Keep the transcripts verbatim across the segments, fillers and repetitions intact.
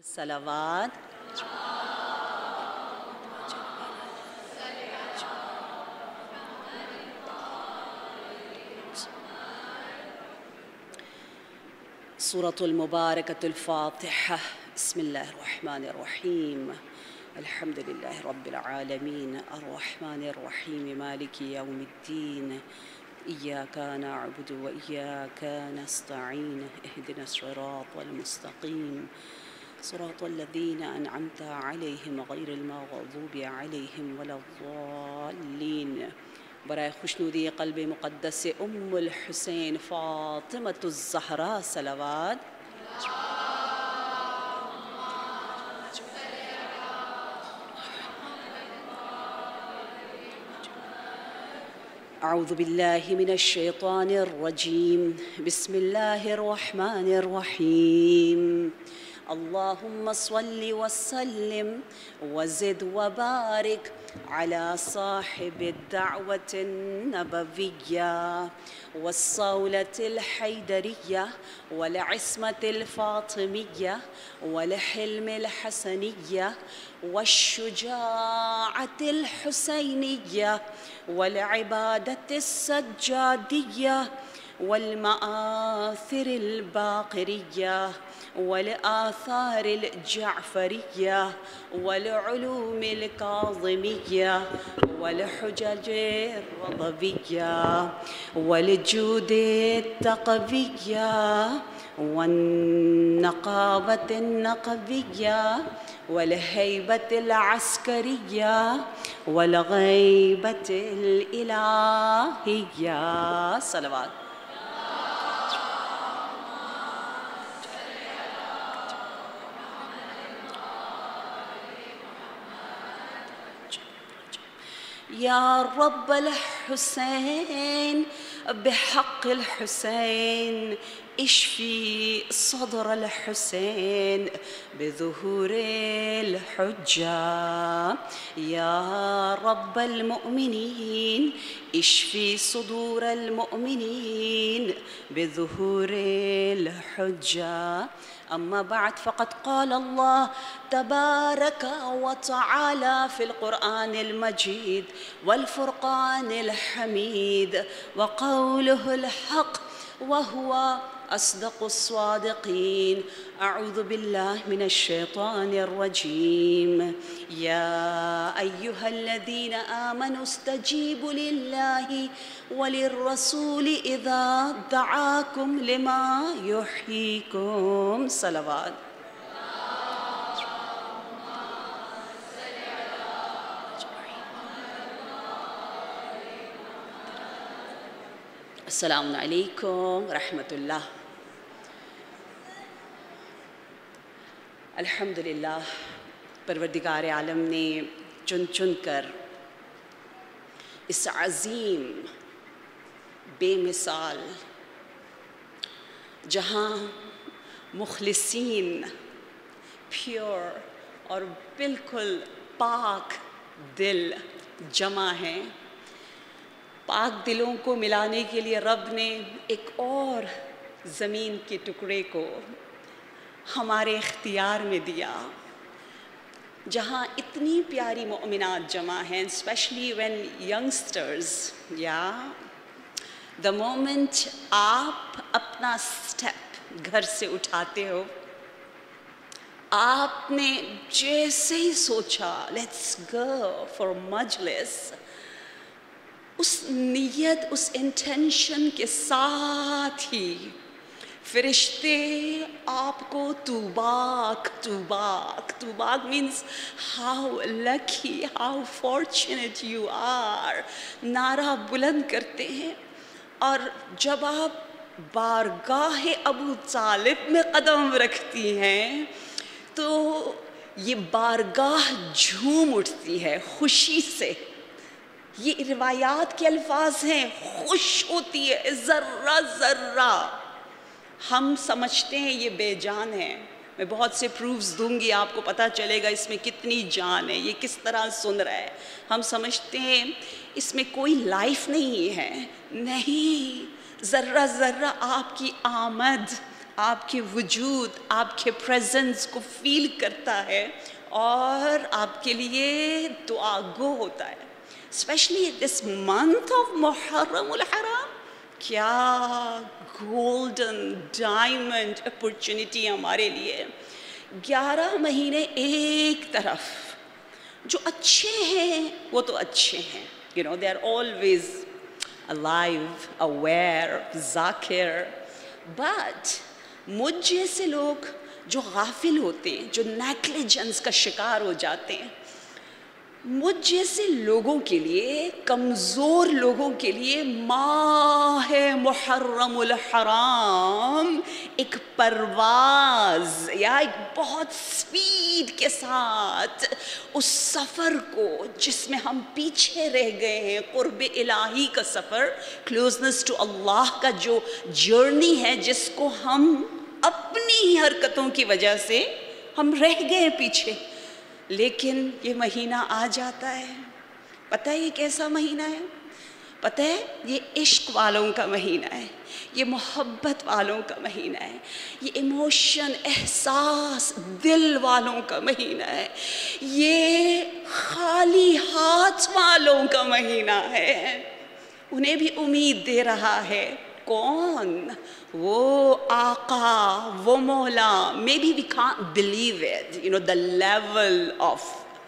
صلوات. سورة المباركة الفاتحة. بسم الله الرحمن الرحيم. الحمد لله رب العالمين الرحمن الرحيم مالك يوم الدين. إياك نعبد وإياك نستعين. اهدنا الصراط المستقيم صراط الذين أنعمت عليهم غير المغضوب عليهم ولا الضالين. برائے خوشنودی قلب مقدس ام الحسین فاطمة الزہرا صلوات. اعوذ باللہ من الشیطان الرجیم. بسم اللہ الرحمن الرحیم. اللهم صل وسلم وزد وبارك على صاحب الدعوة النبوية والصولة الحيدرية والعصمة الفاطمية والحلم الحسنية والشجاعة الحسينية والعبادة السجادية والمآثر الباقرية والآثار الجعفرية والعلوم الكاظمية والحجج الرضوية والجود التقوية والنقابة النقبية والهيبة العسكرية والغيبة الإلهية صلوات. يا رب الحسين بحق الحسين اشفي صدر الحسين بظهور الحجة. يا رب المؤمنين اشفي صدور المؤمنين بظهور الحجة. أما بعد فقد قال الله تبارك وتعالى في القرآن المجيد والفرقان الحميد وقوله الحق وهو أصدق الصادقين. أعوذ بالله من الشيطان الرجيم. يا أيها الذين آمنوا استجيبوا لله وللرسول إذا دعاكم لما يحييكم صلوات. السلام علیکم ورحمۃ اللہ. الحمدللہ پروردگار عالم نے چن چن کر اس عظیم بے مثال جہاں مخلصین پیور اور بالکل پاک دل جمع ہیں، پاک دلوں کو ملانے کے لیے رب نے ایک اور زمین کے ٹکڑے کو ہمارے اختیار میں دیا جہاں اتنی پیاری مومنات جمع ہیں. اسپیشلی وین ینگسٹرز یا دا مومنٹ آپ اپنا اسٹیپ گھر سے اٹھاتے ہو، آپ نے جیسے ہی سوچا لیٹس گو فار مجلس، اس نیت اس انٹینشن کے ساتھ ہی فرشتے آپ کو توباک توباک توباک means how lucky how fortunate you are نعرہ بلند کرتے ہیں. اور جب آپ بارگاہ ابو طالب میں قدم رکھتی ہیں تو یہ بارگاہ جھوم اٹھتی ہے خوشی سے. یہ روایات کے الفاظ ہیں، خوش ہوتی ہے ذرہ ذرہ. ہم سمجھتے ہیں یہ بے جان ہے، میں بہت سے پروفز دوں گی، آپ کو پتہ چلے گا اس میں کتنی جان ہے، یہ کس طرح سن رہا ہے. ہم سمجھتے ہیں اس میں کوئی لائف نہیں ہے. نہیں، ذرہ ذرہ آپ کی آمد آپ کے وجود، آپ کے پریزنس کو فیل کرتا ہے اور آپ کے لیے دعا گو ہوتا ہے. Especially this month of Muharram al-Haram, کیا گولڈن ڈائمنڈ اپرچونٹی ہمارے لیے. گیارہ مہینے ایک طرف جو اچھے ہیں وہ تو اچھے ہیں، you know they are always alive, aware, ذاکر. بٹ مجھ جیسے لوگ جو غافل ہوتے ہیں، جو نیگلیجنس کا شکار ہو جاتے ہیں، مجھ جیسے لوگوں کے لیے، کمزور لوگوں کے لیے ماہ محرم الحرام ایک پرواز یا ایک بہت سپیڈ کے ساتھ اس سفر کو جس میں ہم پیچھے رہ گئے ہیں، قرب الہی کا سفر، کلوزنس ٹو اللہ کا جو جرنی ہے، جس کو ہم اپنی ہی حرکتوں کی وجہ سے ہم رہ گئے پیچھے. لیکن یہ مہینہ آ جاتا ہے. پتہ ہے یہ کیسا مہینہ ہے؟ پتہ ہے یہ عشق والوں کا مہینہ ہے، یہ محبت والوں کا مہینہ ہے، یہ ایموشن، احساس، دل والوں کا مہینہ ہے، یہ خالی ہاتھ والوں کا مہینہ ہے. انہیں بھی امید دے رہا ہے. کون؟ وہ آقا، وہ مولا. Maybe we can't believe it, you know, the level of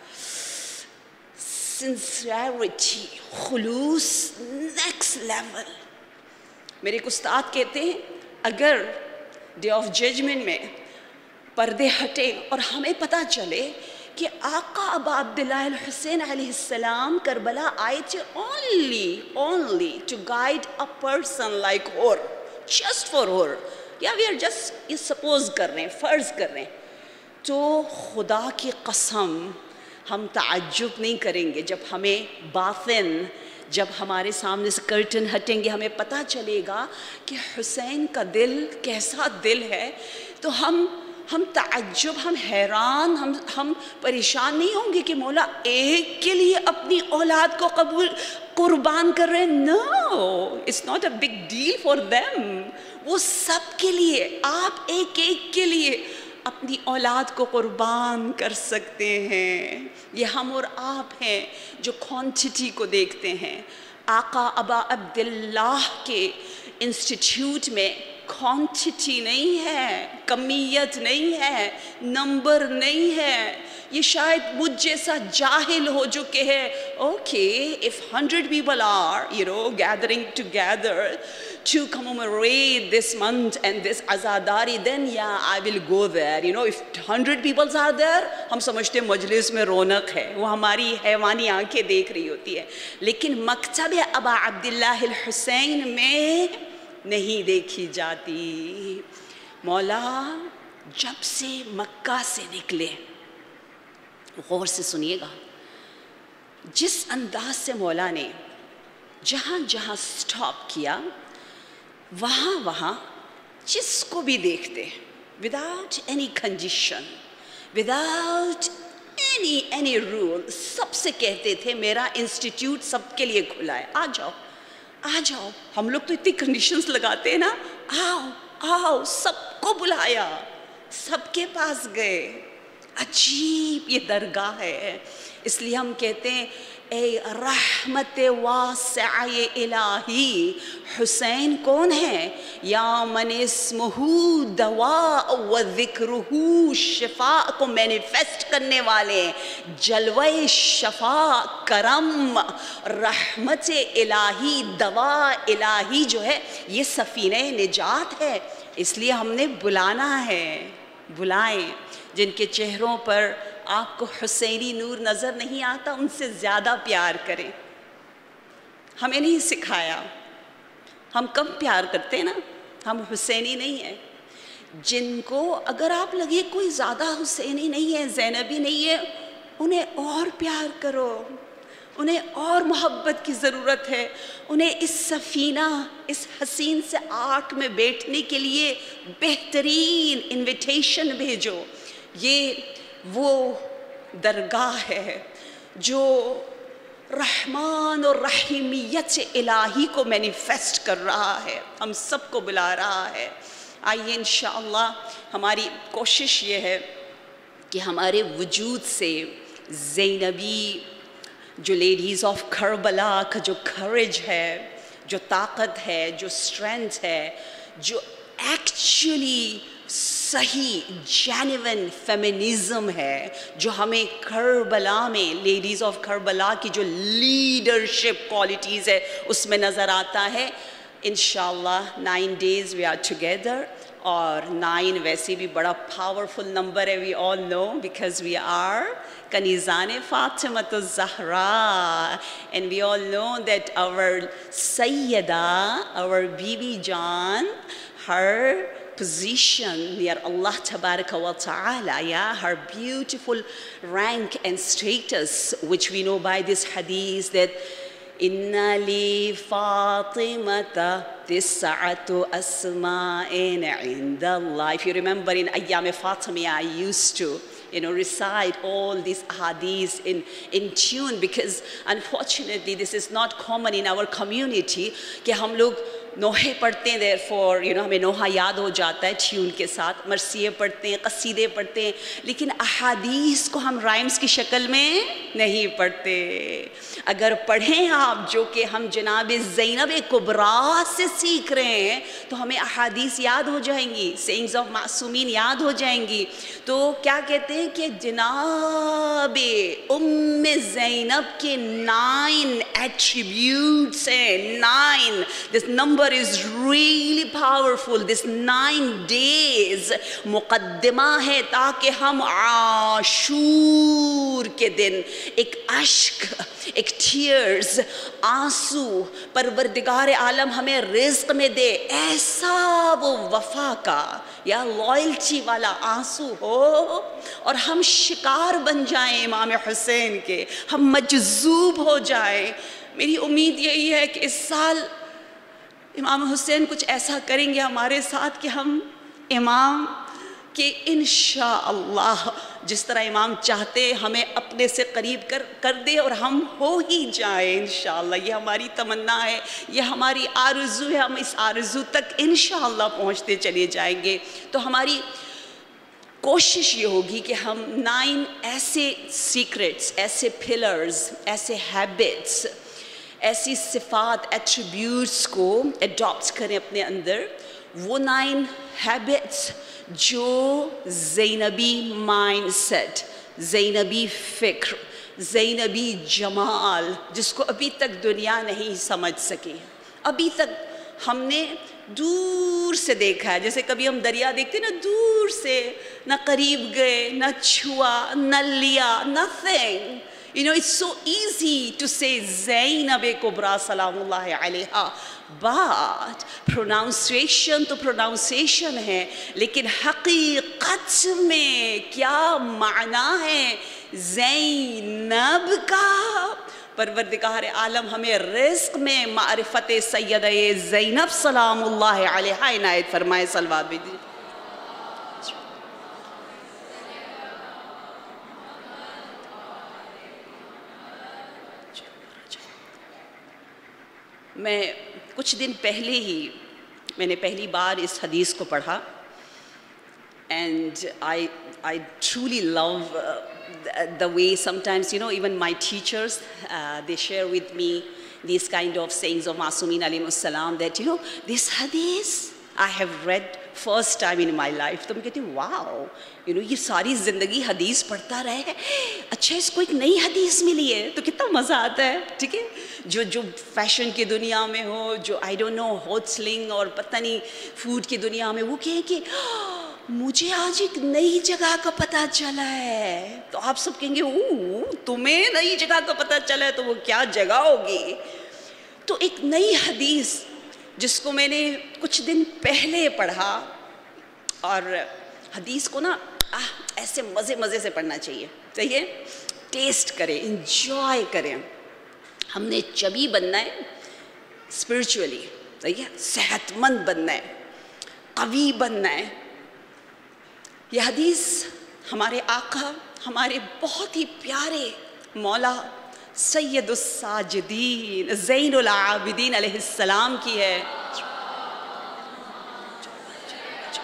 sincerity, خلوص, next level. میرے ایک استاد کہتے ہیں اگر ڈے آف ججمنٹ میں پردے ہٹے اور ہمیں پتہ چلے کہ آقا ابا عبداللہ الحسین علیہ السلام کربلا آئے تھے only, only to guide a person like her, just for her. یا we are just یہ suppose کر رہے ہیں، فرض کر رہے ہیں، تو خدا کی قسم ہم تعجب نہیں کریں گے جب ہمیں باطن، جب ہمارے سامنے سے کرٹن ہٹیں گے ہمیں پتہ چلے گا کہ حسین کا دل کیسا دل ہے. تو ہم ہم تعجب، ہم حیران، ہم ہم پریشان نہیں ہوں گے کہ مولا ایک کے لیے اپنی اولاد کو قبول قربان کر رہے ہیں. No, it's not a big deal for them. وہ سب کے لیے، آپ ایک ایک کے لیے اپنی اولاد کو قربان کر سکتے ہیں. یہ ہم اور آپ ہیں جو کوانٹٹی کو دیکھتے ہیں. آقا ابا عبداللہ کے انسٹیٹیوٹ میں کوانٹٹی نہیں ہے، کمیت نہیں ہے، نمبر نہیں ہے. یہ شاید مجھ جیسا جاہل ہو جو کہے okay if hundred people are you know gathering together to commemorate this month and this azadari, then yeah I will go there. You know if hundred people are there, ہم سمجھتے ہیں مجلس میں رونق ہے، وہ ہماری حیوانی آنکھیں دیکھ رہی ہوتی ہے. لیکن مکتب ابا عبداللہ الحسین میں نہیں دیکھی جاتی. مولا جب سے مکہ سے نکلے، غور سے سنیے گا، جس انداز سے مولا نے جہاں جہاں سٹاپ کیا، وہاں وہاں جس کو بھی دیکھتے without any condition, without any any rule, سب سے کہتے تھے میرا انسٹیٹیوٹ سب کے لیے کھلا ہے، آ جاؤ آ جاؤ. ہم لوگ تو اتنی کنڈیشنز لگاتے ہیں نا، آؤ آؤ، سب کو بلایا، سب کے پاس گئے. عجیب یہ درگاہ ہے. اس لیے ہم کہتے ہیں اے رحمت واسعہ الہی. حسین کون ہے؟ یا من اسمہ دواء و ذکرہ شفاء کو مینیفیسٹ کرنے والے، جلوہ شفاء، کرم، رحمت الہی، دوا الہی جو ہے یہ سفینہ نجات ہے. اس لیے ہم نے بلانا ہے. بلائیں. جن کے چہروں پر آپ کو حسینی نور نظر نہیں آتا ان سے زیادہ پیار کریں. ہمیں نہیں سکھایا. ہم کم پیار کرتے ہیں نا، ہم حسینی نہیں ہیں. جن کو اگر آپ لگے کوئی زیادہ حسینی نہیں ہے، زینبی نہیں ہے، انہیں اور پیار کرو، انہیں اور محبت کی ضرورت ہے. انہیں اس سفینہ، اس حسین سے آرٹ میں بیٹھنے کے لیے بہترین انویٹیشن بھیجو. یہ وہ درگاہ ہے جو رحمان اور رحیمیت الہی کو مینیفیسٹ کر رہا ہے، ہم سب کو بلا رہا ہے. آئیے انشاءاللہ ہماری کوشش یہ ہے کہ ہمارے وجود سے زینبی جو لیڈیز آف کربلا کا جو کریج ہے، جو طاقت ہے، جو اسٹرینتھ ہے، جو ایکچولی صحیح جینون فیمنزم ہے، جو ہمیں کربلا میں لیڈیز آف کربلا کی جو لیڈرشپ کوالٹیز ہے اس میں نظر آتا ہے. انشاءاللہ nine days we are together, اور نائن ویسے بھی بڑا پاورفل نمبر ہے. We all know because we are کنیزان Fatima al-Zahra, and we all know that our سیدہ، our بیوی جان، her position near Allah Tabaraka wa Ta'ala, yeah, her beautiful rank and status, which we know by this hadith that Inna li Fatimata tis'atu asma'in inda Allah. If you remember in Ayyam Fatimiyya, I used to, you know, recite all these hadiths in, in tune, because unfortunately this is not common in our community کہ ہم لوگ نوحے پڑھتے ہیں. therefore you know ہمیں نوحہ یاد ہو جاتا ہے tune کے ساتھ، مرثیے پڑھتے ہیں، قصیدے پڑھتے ہیں، لیکن احادیث کو ہم رائمز کی شکل میں نہیں پڑھتے. اگر پڑھیں آپ جو کہ ہم جناب زینب کبریٰ سے سیکھ رہے ہیں تو ہمیں احادیث یاد ہو جائیں گی، سینگز آف معصومین یاد ہو جائیں گی. تو کیا کہتے ہیں کہ جناب ام زینب کے نائن ایٹریبیوٹس ہیں. Nine, this number is really powerful. this nine days مقدمہ ہے تاکہ ہم عاشور کے دن ایک اشک، ایک ٹیئرز، آنسو پروردگار عالم ہمیں رزق میں دے، ایسا وہ وفا کا یا لائلٹی والا آنسو ہو، اور ہم شکار بن جائیں امام حسین کے، ہم مجذوب ہو جائیں. میری امید یہی ہے کہ اس سال امام حسین کچھ ایسا کریں گے ہمارے ساتھ کہ ہم امام کے انشاءاللہ جس طرح امام چاہتے ہمیں اپنے سے قریب کر کر دے اور ہم ہو ہی جائیں انشاءاللہ. یہ ہماری تمنا ہے، یہ ہماری آرزو ہے، ہم اس آرزو تک انشاءاللہ پہنچتے چلے جائیں گے. تو ہماری کوشش یہ ہوگی کہ ہم نائن ایسے سیکرٹس، ایسے پلرز، ایسے ہیبٹس، ایسی صفات، ایٹریبیوٹس کو اڈاپٹ کریں اپنے اندر. وہ نائن ہیبٹس جو زینبی مائنڈ سیٹ، زینبی فکر، زینبی جمال، جس کو ابھی تک دنیا نہیں سمجھ سکی. ابھی تک ہم نے دور سے دیکھا ہے، جیسے کبھی ہم دریا دیکھتے نا دور سے، نہ قریب گئے، نہ چھوا، نہ لیا، nothing. You know, it's so easy to say Zainab Kubra Salamullah alayha, but pronunciation تو pronunciation ہے، لیکن حقیقت میں کیا معنی ہے زینب کا؟ پروردگار عالم ہمیں رزق میں معرفت سیدہ زینب سلام اللہ علیہا عنایت فرمائے. صلوات بھی دیجیے. میں کچھ دن پہلے ہی میں نے پہلی بار اس حدیث کو پڑھا، and I I truly love the way sometimes, you know, even my teachers, uh, they share with me these kind of sayings of Masumeen alayhi salam that, you know, this hadith I have read first time in my life. تو میں کہتی ہوں واو، you know، یہ ساری زندگی حدیث پڑھتا رہے، اچھا اس کو ایک نئی حدیث ملی ہے تو کتنا مزہ آتا ہے. ٹھیک ہے، جو جو فیشن کی دنیا میں ہو، جو I don't know hot sling اور پتہ نہیں فوڈ کی دنیا میں، وہ کہیں کہ مجھے آج ایک نئی جگہ کا پتہ چلا ہے. تو آپ سب کہیں گے اوہ تمہیں نئی جگہ کا پتہ چلا ہے، تو وہ کیا جگہ ہوگی؟ تو ایک نئی حدیث جس کو میں نے کچھ دن پہلے پڑھا، اور حدیث کو نا ایسے مزے مزے سے پڑھنا چاہیے، صحیح ہے، ٹیسٹ کریں، انجوائے کریں. ہم نے چبی بننا ہے اسپرچولی، صحیح ہے، صحت مند بننا ہے، قوی بننا ہے. یہ حدیث ہمارے آقا، ہمارے بہت ہی پیارے مولا سید الساجدین زین العابدین علیہ السلام کی ہے.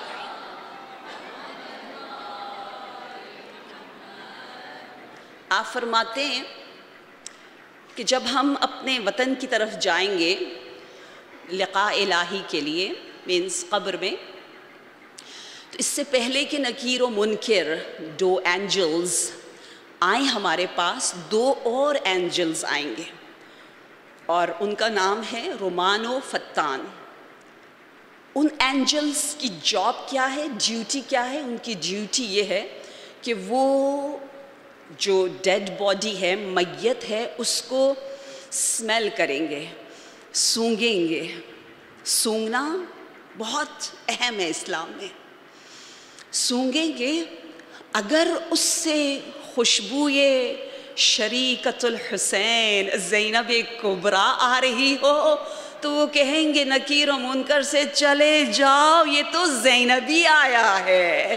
آپ فرماتے ہیں کہ جب ہم اپنے وطن کی طرف جائیں گے لقاء الہی کے لیے، مینس قبر میں، تو اس سے پہلے کہ نکیر و منکر دو اینجلز آئیں ہمارے پاس، دو اور اینجلز آئیں گے اور ان کا نام ہے رومان و فتان۔ ان اینجلز کی جاب کیا ہے، ڈیوٹی کیا ہے؟ ان کی ڈیوٹی یہ ہے کہ وہ جو ڈیڈ باڈی ہے، میت ہے، اس کو اسمیل کریں گے، سونگیں گے۔ سونگنا بہت اہم ہے اسلام میں۔ سونگیں گے، اگر اس سے خوشبو یہ شریکت الحسین زینب کبریٰ آ رہی ہو تو وہ کہیں گے نکیر و منکر سے چلے جاؤ، یہ تو زینبی آیا ہے۔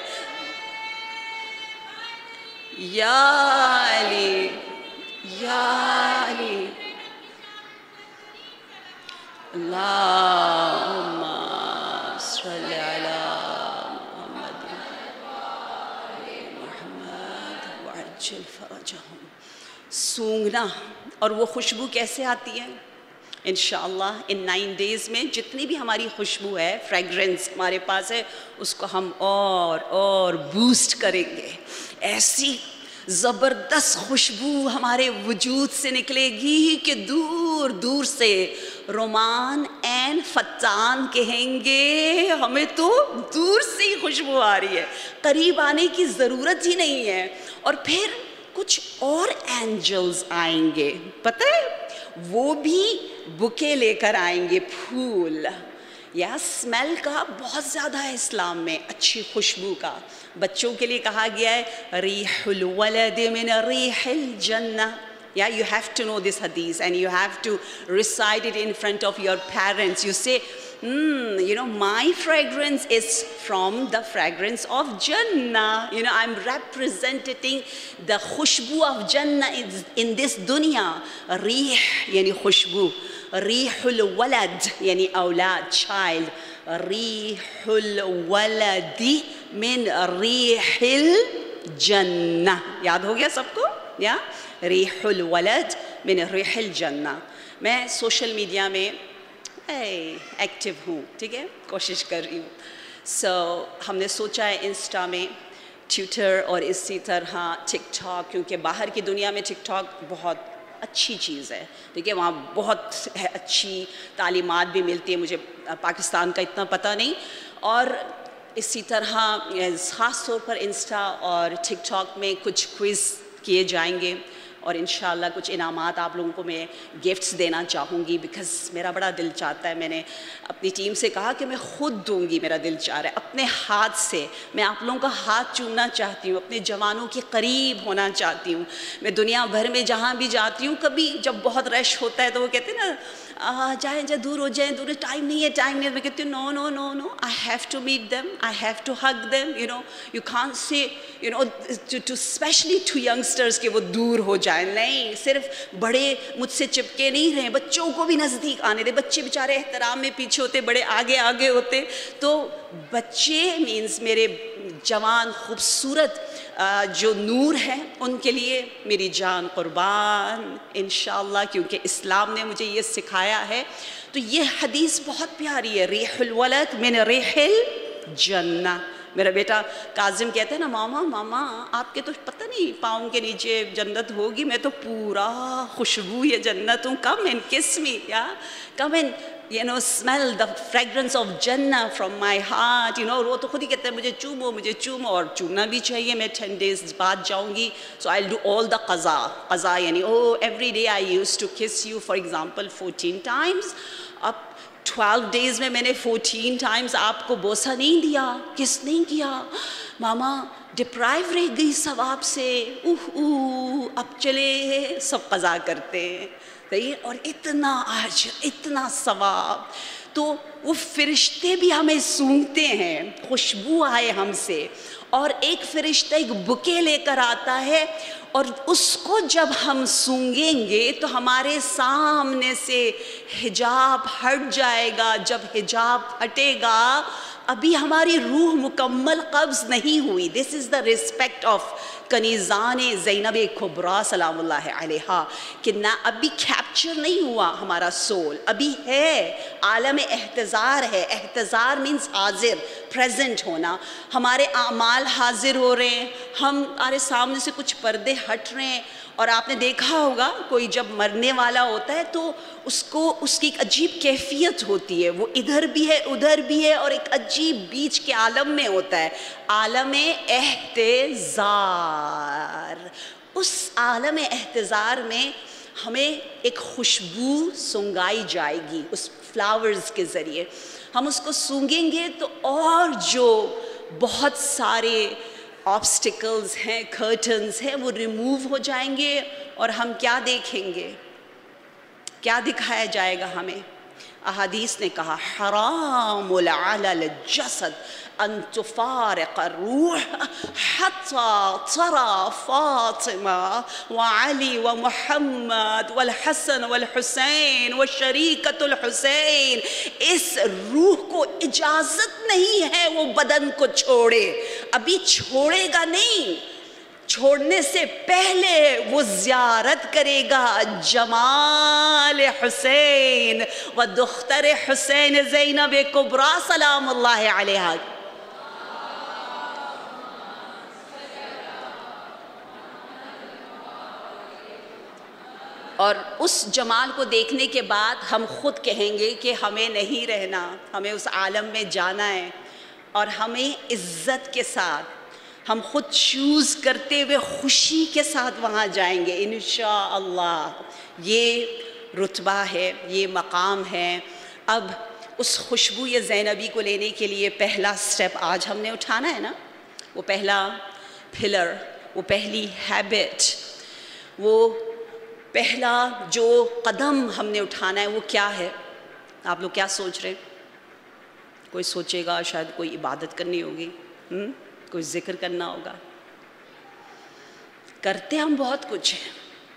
یا علی یا علی اللہم صلی علی محمد محمد وعجل فرجہم۔ سونگنا، اور وہ خوشبو کیسے آتی ہے؟ انشاءاللہ ان نائن ڈیز میں جتنی بھی ہماری خوشبو ہے، فریگرنس ہمارے پاس ہے، اس کو ہم اور اور بوسٹ کریں گے۔ ایسی زبردست خوشبو ہمارے وجود سے نکلے گی کہ دور دور سے رومان این فتان کہیں گے ہمیں تو دور سے ہی خوشبو آ رہی ہے، قریب آنے کی ضرورت ہی نہیں ہے۔ اور پھر کچھ اور اینجلز آئیں گے، پتہ ہے وہ بھی بکے لے کر آئیں گے، پھول۔ یا اسمیل کا بہت زیادہ ہے اسلام میں، اچھی خوشبو کا۔ بچوں کے لیے کہا گیا ہے ریح الولد من ریح الجنہ۔ Yeah, you have to know this hadith and you have to recite it in front of your parents. You say, hmm, you know, my fragrance is from the fragrance of Jannah. You know, I'm representing the khushbu of Jannah in this dunya. Rih, yani khushbu. Rihul walad, yani awlad, child. Rihul waladi min rihil Jannah. Yaad ho gaya sabko? Yeah? ریح الولد من ریح الجنہ۔ میں social media میں active ہوں، ٹھیک ہے، کوشش کر رہی ہوں۔ سو ہم نے سوچا ہے انسٹا میں، ٹویٹر اور اسی طرح ٹک ٹاک، کیونکہ باہر کی دنیا میں ٹک ٹاک بہت اچھی چیز ہے، ٹھیک ہے، وہاں بہت اچھی تعلیمات بھی ملتی ہے، مجھے پاکستان کا اتنا پتہ نہیں۔ اور اسی طرح خاص طور پر انسٹا اور ٹک ٹاک میں کچھ کوئز کیے جائیں گے اور انشاءاللہ کچھ انعامات آپ لوگوں کو میں گفٹس دینا چاہوں گی، بیکاز میرا بڑا دل چاہتا ہے، میں نے اپنی ٹیم سے کہا کہ میں خود دوں گی، میرا دل چاہ رہا ہے اپنے ہاتھ سے، میں آپ لوگوں کا ہاتھ چومنا چاہتی ہوں، اپنے جوانوں کے قریب ہونا چاہتی ہوں۔ میں دنیا بھر میں جہاں بھی جاتی ہوں، کبھی جب بہت رش ہوتا ہے تو وہ کہتے ہیں نا جائیں جائیں دور ہو جائیں، دور ٹائم نہیں ہے ٹائم نہیں ہے، میں کہتی ہوں no no no no I have to meet them, I have to hug them, you know you can't say you know to especially to youngsters کہ وہ دور ہو جائیں، نہیں، صرف بڑے مجھ سے چپکے نہیں رہے، بچوں کو بھی نزدیک آنے دے، بچے بیچارے احترام میں پیچھے ہوتے، بڑے آگے آگے ہوتے، تو بچے مینس میرے جوان خوبصورت جو نور ہیں ان کے لیے میری جان قربان انشاءاللہ، کیونکہ اسلام نے مجھے یہ سکھایا ہے۔ تو یہ حدیث بہت پیاری ہے، ریح الولد من ریح الجنہ۔ میرا بیٹا کاظم کہتا ہے نا ماما ماما آپ کے تو پتہ نہیں پاؤں کے نیچے جنت ہوگی، میں تو پورا خوشبو یہ جنت ہوں، کم اینڈ کس می، یا come and you know smell the fragrance of Jannah from my heart, you know وہ تو خود ہی کہتے ہیں مجھے چومو مجھے چومو، اور چومنا بھی چاہیے۔ میں ٹین ڈیز بعد جاؤں گی، so I'll do all the qaza qaza یعنی oh every day I used to kiss you for example fourteen times، اب ٹویلو ڈیز میں میں نے فورٹین ٹائمز آپ کو بوسہ نہیں دیا، کس نہیں کیا، ماما ڈپرائیو رہ گئی ثواب سے، اوہ اوہ اب چلے سب قضا کرتے ہیں، اور اتنا اجر اتنا ثواب۔ تو وہ فرشتے بھی ہمیں سونگتے ہیں، خوشبو آئے ہم سے، اور ایک فرشتہ ایک بکے لے کر آتا ہے، اور اس کو جب ہم سونگیں گے تو ہمارے سامنے سے حجاب ہٹ جائے گا، جب حجاب ہٹے گا ابھی ہماری روح مکمل قبض نہیں ہوئی. دس از دا رسپیکٹ آف کنیزان زینب کبریٰ سلام اللہ علیہا کہ نہ ابھی کیپچر نہیں ہوا ہمارا سول, ابھی ہے عالم احتضار ہے. احتضار مینس حاضر, پریزنٹ ہونا. ہمارے اعمال حاضر ہو رہے ہیں, ہمارے سامنے سے کچھ پردے ہٹ رہے ہیں. اور آپ نے دیکھا ہوگا کوئی جب مرنے والا ہوتا ہے تو اس کو اس کی ایک عجیب کیفیت ہوتی ہے, وہ ادھر بھی ہے ادھر بھی ہے اور ایک عجیب بیچ کے عالم میں ہوتا ہے, عالم احتضار. اس عالم احتضار میں ہمیں ایک خوشبو سونگائی جائے گی اس فلاورز کے ذریعے. ہم اس کو سونگیں گے تو اور جو بہت سارے آبسٹیکلز ہیں, کرٹنز ہیں, وہ ریموو ہو جائیں گے اور ہم کیا دیکھیں گے, کیا دکھایا جائے گا ہمیں. احادیث نے کہا حرام علی الجسد ان تفارق الروح حتی ترى فاطمہ وعلی ومحمد والحسن والحسین والشریکۃ الحسین. اس روح کو اجازت نہیں ہے وہ بدن کو چھوڑے, ابھی چھوڑے گا نہیں, چھوڑنے سے پہلے وہ زیارت کرے گا جمال حسین و دختر حسین زینب کبریٰ سلام اللہ علیہا. اور اس جمال کو دیکھنے کے بعد ہم خود کہیں گے کہ ہمیں نہیں رہنا, ہمیں اس عالم میں جانا ہے, اور ہمیں عزت کے ساتھ ہم خود چوز کرتے ہوئے خوشی کے ساتھ وہاں جائیں گے انشاءاللہ. یہ رتبہ ہے, یہ مقام ہے. اب اس خوشبو یہ زینبی کو لینے کے لیے پہلا سٹیپ آج ہم نے اٹھانا ہے نا, وہ پہلا پلر, وہ پہلی ہیبٹ, وہ پہلا جو قدم ہم نے اٹھانا ہے وہ کیا ہے؟ آپ لوگ کیا سوچ رہے ہیں؟ کوئی سوچے گا شاید کوئی عبادت کرنی ہوگی, ہم کوئی ذکر کرنا ہوگا. کرتے ہم بہت کچھ ہیں,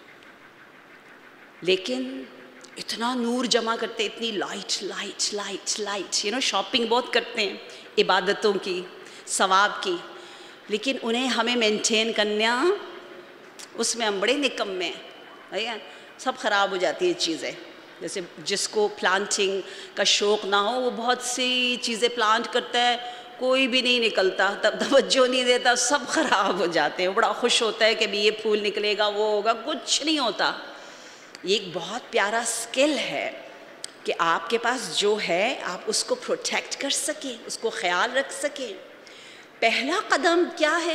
لیکن اتنا نور جمع کرتے, اتنی light light light light you know shopping بہت کرتے ہیں عبادتوں کی, ثواب کی, لیکن انہیں ہمیں مینٹین کرنا, اس میں ہم بڑے نکمے ہیں. سب خراب ہو جاتی ہیں چیزیں. جیسے جس کو پلانٹنگ کا شوق نہ ہو وہ بہت سی چیزیں پلانٹ کرتا ہے, کوئی بھی نہیں نکلتا, تب توجہ نہیں دیتا, سب خراب ہو جاتے ہیں. بڑا خوش ہوتا ہے کہ بھی یہ پھول نکلے گا, وہ ہوگا, کچھ نہیں ہوتا. یہ ایک بہت پیارا سکل ہے کہ آپ کے پاس جو ہے آپ اس کو پروٹیکٹ کر سکیں, اس کو خیال رکھ سکیں. پہلا قدم کیا ہے؟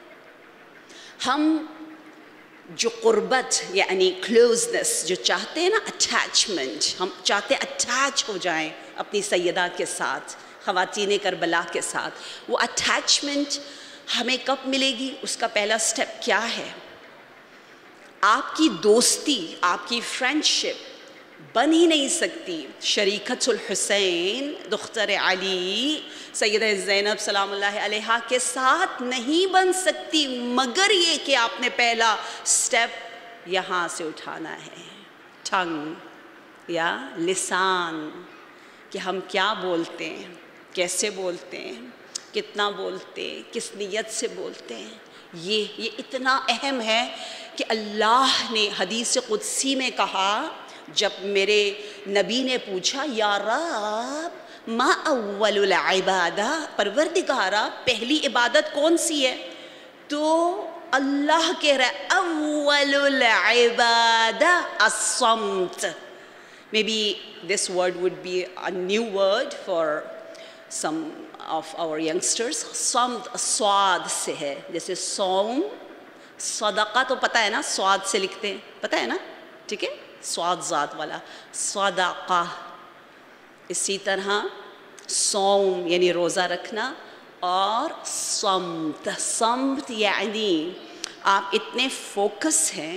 ہم جو قربت یعنی کلوزنس جو چاہتے ہیں نا, اٹیچمنٹ, ہم چاہتے ہیں اٹیچ ہو جائیں اپنی سیدات کے ساتھ, خواتین کربلا کے ساتھ. وہ اٹیچمنٹ ہمیں کب ملے گی؟ اس کا پہلا سٹیپ کیا ہے؟ آپ کی دوستی, آپ کی فرینڈشپ بن ہی نہیں سکتی شریکۃ الحسین دختر علی سیدہ زینب سلام اللہ علیہا کے ساتھ نہیں بن سکتی مگر یہ کہ آپ نے پہلا سٹیپ یہاں سے اٹھانا ہے, ٹنگ یا لسان, کہ ہم کیا بولتے ہیں, کیسے بولتے ہیں, کتنا بولتے ہیں, کس نیت سے بولتے ہیں. یہ یہ اتنا اہم ہے کہ اللہ نے حدیث قدسی میں کہا, جب میرے نبی نے پوچھا یا رب ما اول العبادہ, پروردگارا پہلی عبادت کون سی ہے؟ تو اللہ کہہ رہا ہے اول العبادہ الصمت. Maybe this word would be a new word for some of our youngsters. صمت سواد سے ہے, جیسے صوم, صدقہ تو پتہ ہے نا, سواد سے لکھتے ہیں, پتہ ہے نا, ٹھیک ہے, سواد ذات والا صدقہ. اسی طرح صوم یعنی روزہ رکھنا, اور صمت, صمت یعنی آپ اتنے فوکس ہیں,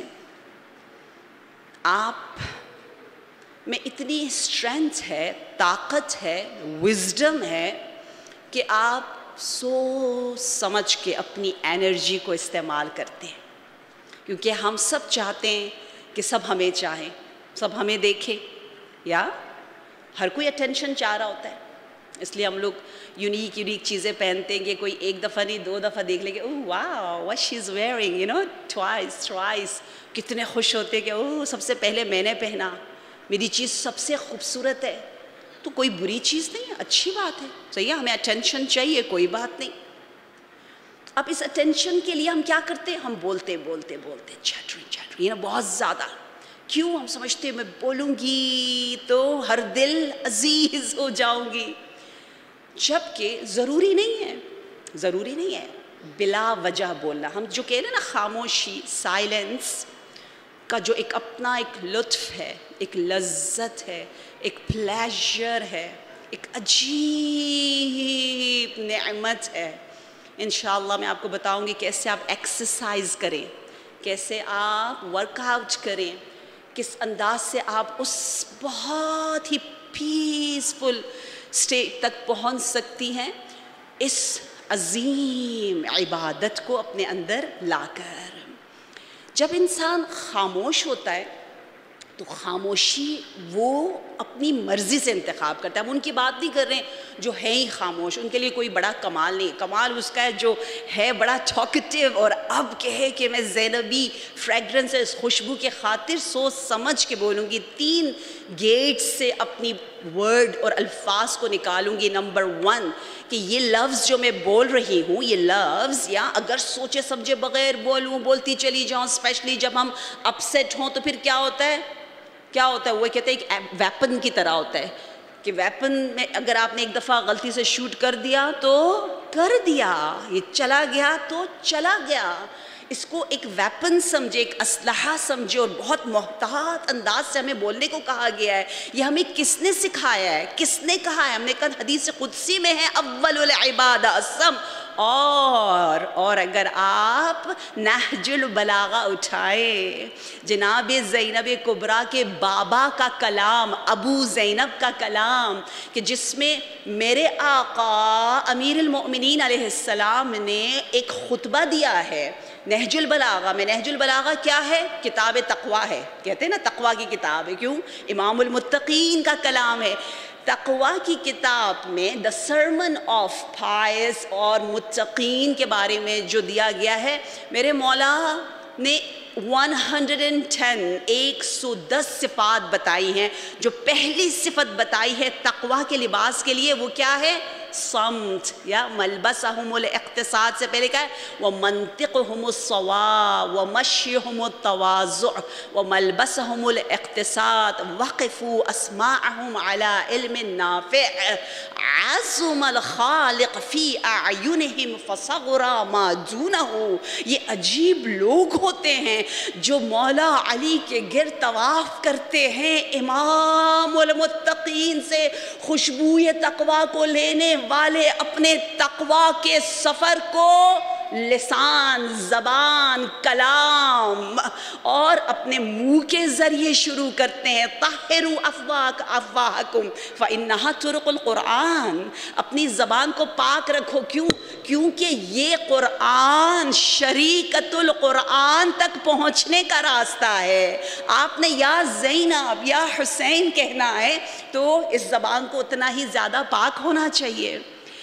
آپ میں اتنی اسٹرینتھ ہے, طاقت ہے, وزڈم ہے کہ آپ سوچ سمجھ کے اپنی انرجی کو استعمال کرتے ہیں. کیونکہ ہم سب چاہتے ہیں کہ سب ہمیں چاہیں, سب ہمیں دیکھیں, یا ہر کوئی اٹینشن چاہ رہا ہوتا ہے, اس لیے ہم لوگ یونیک یونیک چیزیں پہنتے ہیں کہ کوئی ایک دفعہ نہیں دو دفعہ دیکھ لے کہ oh wow what she is wearing you know twice twice کتنے خوش ہوتے کہ اوہ سب سے پہلے میں نے پہنا، میری چیز سب سے خوبصورت ہے. تو کوئی بری چیز نہیں ہے، اچھی بات ہے، صحیح ہے، ہمیں اٹینشن چاہیے، کوئی بات نہیں. اب اس اٹینشن کے لیے ہم کیا کرتے ہیں؟ ہم بولتے بولتے بولتے چیٹرنگ چیٹرنگ نا بہت زیادہ. کیوں؟ ہم سمجھتے ہیں میں بولوں گی تو ہر دل عزیز ہو جاؤں گی، جبکہ ضروری نہیں ہے، ضروری نہیں ہے بلا وجہ بولنا. ہم جو کہہ رہے ہیں نا خاموشی، سائلنس کا جو ایک اپنا ایک لطف ہے، ایک لذت ہے، ایک پلیجر ہے، ایک عجیب نعمت ہے. انشاءاللہ میں آپ کو بتاؤں گی کیسے آپ ایکسرسائز کریں، کیسے آپ ورک آؤٹ کریں، کس انداز سے آپ اس بہت ہی پیسفل اسٹیٹ تک پہنچ سکتی ہیں اس عظیم عبادت کو اپنے اندر لا کر. جب انسان خاموش ہوتا ہے تو خاموشی وہ اپنی مرضی سے انتخاب کرتا ہے. ہم ان کی بات نہیں کر رہے ہیں جو ہے ہی خاموش، ان کے لیے کوئی بڑا کمال نہیں. کمال اس کا ہے جو ہے بڑا ٹاکٹیو اور اب کہے کہ میں زینبی فریگرنس اس خوشبو کے خاطر سوچ سمجھ کے بولوں گی، تین گیٹ سے اپنی ورڈ اور الفاظ کو نکالوں گی. نمبر ون کہ یہ لفظ جو میں بول رہی ہوں، یہ لفظ یا اگر سوچے سمجھے بغیر بولوں، بولتی چلی جاؤں، اسپیشلی جب ہم اپسیٹ ہوں تو پھر کیا ہوتا ہے کیا ہوتا ہے وہ کہتے ہیں ایک ویپن کی طرح ہوتا ہے کہ ویپن میں اگر آپ نے ایک دفعہ غلطی سے شوٹ کر دیا تو کر دیا، یہ چلا گیا تو چلا گیا. اس کو ایک ویپن سمجھے، ایک اسلحہ سمجھے، اور بہت محتاط انداز سے ہمیں بولنے کو کہا گیا ہے. یہ ہمیں کس نے سکھایا ہے؟ کس نے کہا ہے؟ ہم نے کہا حدیث قدسی میں ہے اول العبادہ السم. اور اور اگر آپ نہج البلاغہ اٹھائے، جناب زینب کبریٰ کے بابا کا کلام، ابو زینب کا کلام، کہ جس میں میرے آقا امیر المؤمنین علیہ السلام نے ایک خطبہ دیا ہے نہج البلاغہ میں. نہج البلاغہ کیا ہے؟ کتاب تقویٰ ہے، کہتے ہیں نا تقویٰ کی کتاب ہے. کیوں؟ امام المتقین کا کلام ہے. تقویٰ کی کتاب میں دا سرمن آف پائس اور متقین کے بارے میں جو دیا گیا ہے، میرے مولا نے ون ہنڈریڈ اینڈ ٹین ایک سو دس صفات بتائی ہیں. جو پہلی صفت بتائی ہے تقویٰ کے لباس کے لیے وہ کیا ہے؟ صمت، یا ملبسہم الاقتصاد سے پہلے کیا ہے؟ ومنطقہم الصواب ومشیہم التواضع وملبسہم الاقتصاد وقفوا اسماعہم علی علم نافع عظم الخالق فی اعینہم فصغر ما دونہ. یہ عجیب لوگ ہوتے ہیں جو مولا علی کے گرد طواف کرتے ہیں، امام المتقین سے خوشبوئے تقویٰ کو لینے والے اپنے تقویٰ کے سفر کو لسان، زبان، کلام اور اپنے منہ کے ذریعے شروع کرتے ہیں. طہروا افواک افواہکم فانہا طرق القرآن. اپنی زبان کو پاک رکھو. کیوں؟ کیونکہ یہ قرآن شریکت القرآن تک پہنچنے کا راستہ ہے. آپ نے یا زینب یا حسین کہنا ہے تو اس زبان کو اتنا ہی زیادہ پاک ہونا چاہیے.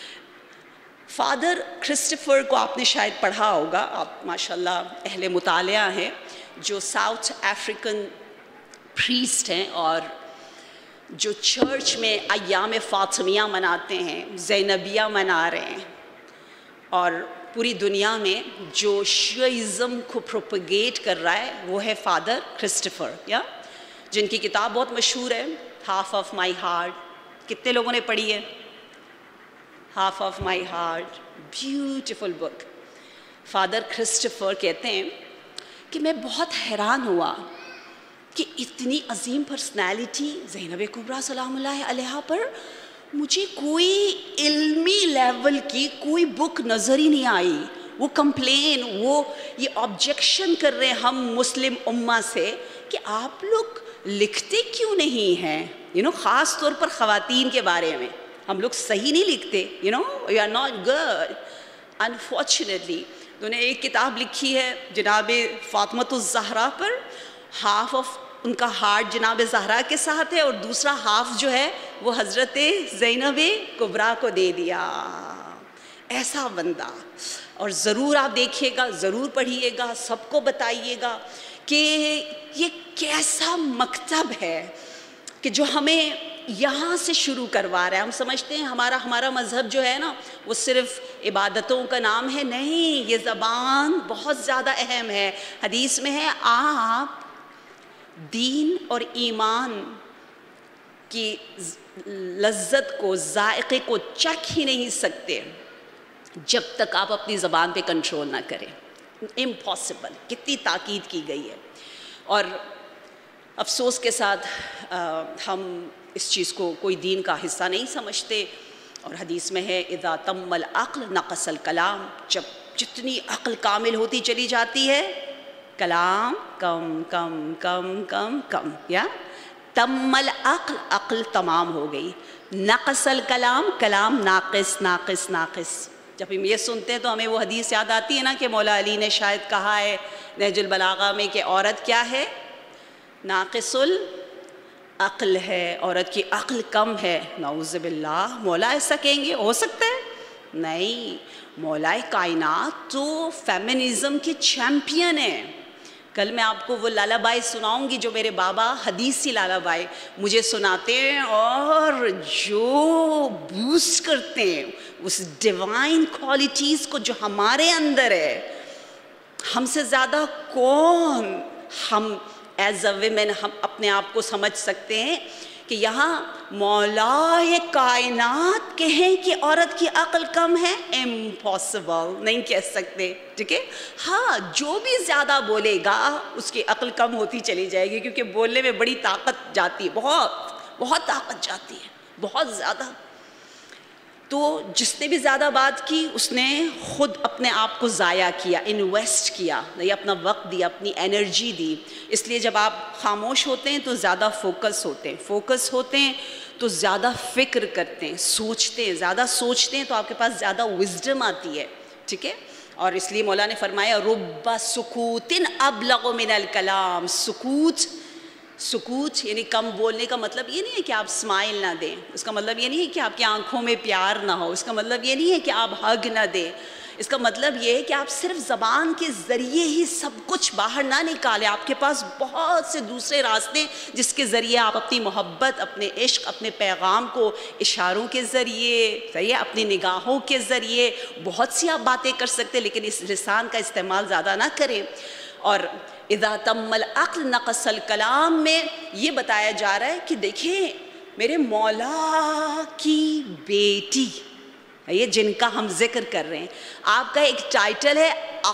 فادر کرسٹوفر کو آپ نے شاید پڑھا ہوگا، آپ ماشاءاللہ اہل مطالعہ ہیں، جو ساؤتھ افریقن پریسٹ ہیں اور جو چرچ میں ایام فاطمیہ مناتے ہیں، زینبیہ منا رہے ہیں، اور پوری دنیا میں جو شیعزم کو پروپیگیٹ کر رہا ہے وہ ہے فادر کرسٹوفر، یا جن کی کتاب بہت مشہور ہے ہاف آف مائی ہارٹ. کتنے لوگوں نے پڑھی ہے half of my heart? Beautiful book. Father Christopher کہتے ہیں کہ میں بہت حیران ہوا کہ اتنی عظیم پرسنالٹی زینب کبریٰ سلام اللہ علیہا پر مجھے کوئی علمی لیول کی کوئی بک نظر ہی نہیں آئی. وہ کمپلین، وہ یہ آبجیکشن کر رہے ہیں ہم مسلم امہ سے کہ آپ لوگ لکھتے کیوں نہیں ہیں، یو نو خاص طور پر خواتین کے بارے میں ہم لوگ صحیح نہیں لکھتے، you know you are not good. Unfortunately انہوں نے ایک کتاب لکھی ہے جناب فاطمۃ الزہرا پر، ہاف آف ان کا ہارٹ جناب زہرا کے ساتھ ہے اور دوسرا ہاف جو ہے وہ حضرت زینب کبریٰ کو دے دیا. ایسا بندہ. اور ضرور آپ دیکھیے گا, ضرور پڑھیے گا, سب کو بتائیے گا کہ یہ کیسا مکتب ہے کہ جو ہمیں یہاں سے شروع کروا رہا ہے. ہم سمجھتے ہیں ہمارا ہمارا مذہب جو ہے نا وہ صرف عبادتوں کا نام ہے. نہیں, یہ زبان بہت زیادہ اہم ہے. حدیث میں ہے آپ دین اور ایمان کی لذت کو, ذائقے کو چکھ ہی نہیں سکتے جب تک آپ اپنی زبان پہ کنٹرول نہ کریں. امپاسبل. کتنی تاکید کی گئی ہے. اور افسوس کے ساتھ ہم اس چیز کو کوئی دین کا حصہ نہیں سمجھتے. اور حدیث میں ہے اذا تم العقل نقص الکلام. جب جتنی عقل کامل ہوتی چلی جاتی ہے کلام کم کم کم کم کم. یا تم العقل, عقل تمام ہو گئی. نقص الکلام, کلام ناقص ناقص ناقص. جب ہم یہ سنتے ہیں تو ہمیں وہ حدیث یاد آتی ہے نا کہ مولا علی نے شاید کہا ہے نہج البلاغہ میں کہ عورت کیا ہے؟ ناقص العقل ہے, عورت کی عقل کم ہے. نعوذ باللہ. مولا ایسا کہیں گے؟ ہو سکتا ہے؟ نہیں. مولا کائنات تو فیمنزم کے چیمپئن ہیں. کل میں آپ کو وہ لالا بائی سناؤں گی جو میرے بابا حدیثی لالا بائی مجھے سناتے ہیں اور جو بوسٹ کرتے ہیں اس ڈیوائن کوالٹیز کو جو ہمارے اندر ہے. ہم سے زیادہ کون ہم ایز اے ویمن ہم اپنے آپ کو سمجھ سکتے ہیں کہ یہاں مولا کائنات کہیں کہ عورت کی عقل کم ہے؟ امپاسبل. نہیں کہہ سکتے. ٹھیک ہے. ہاں, جو بھی زیادہ بولے گا اس کی عقل کم ہوتی چلی جائے گی کیونکہ بولنے میں بڑی طاقت جاتی ہے. بہت بہت طاقت جاتی ہے, بہت زیادہ. تو جس نے بھی زیادہ بات کی اس نے خود اپنے آپ کو ضائع کیا, انویسٹ کیا, یا اپنا وقت دیا, اپنی انرجی دی. اس لیے جب آپ خاموش ہوتے ہیں تو زیادہ فوکس ہوتے ہیں, فوکس ہوتے ہیں تو زیادہ فکر کرتے ہیں, سوچتے ہیں, زیادہ سوچتے ہیں تو آپ کے پاس زیادہ وزڈم آتی ہے. ٹھیک ہے. اور اس لیے مولا نے فرمایا رب سکوت ابلغ من الکلام. سکوت سکوت یعنی کم بولنے کا مطلب یہ نہیں ہے کہ آپ اسمائل نہ دیں. اس کا مطلب یہ نہیں ہے کہ آپ کی آنکھوں میں پیار نہ ہو. اس کا مطلب یہ نہیں ہے کہ آپ ہگ نہ دیں. اس کا مطلب یہ ہے کہ آپ صرف زبان کے ذریعے ہی سب کچھ باہر نہ نکالیں. آپ کے پاس بہت سے دوسرے راستے جس کے ذریعے آپ اپنی محبت, اپنے عشق, اپنے پیغام کو اشاروں کے ذریعے, صحیح ہے, اپنی نگاہوں کے ذریعے بہت سی آپ باتیں کر سکتے, لیکن اس لسان کا استعمال زیادہ نہ کریں. اور اذا تم العقل نقص الکلام میں یہ بتایا جا رہا ہے کہ دیکھیں میرے مولا کی بیٹی, یہ جن کا ہم ذکر کر رہے ہیں, آپ کا ایک ٹائٹل ہے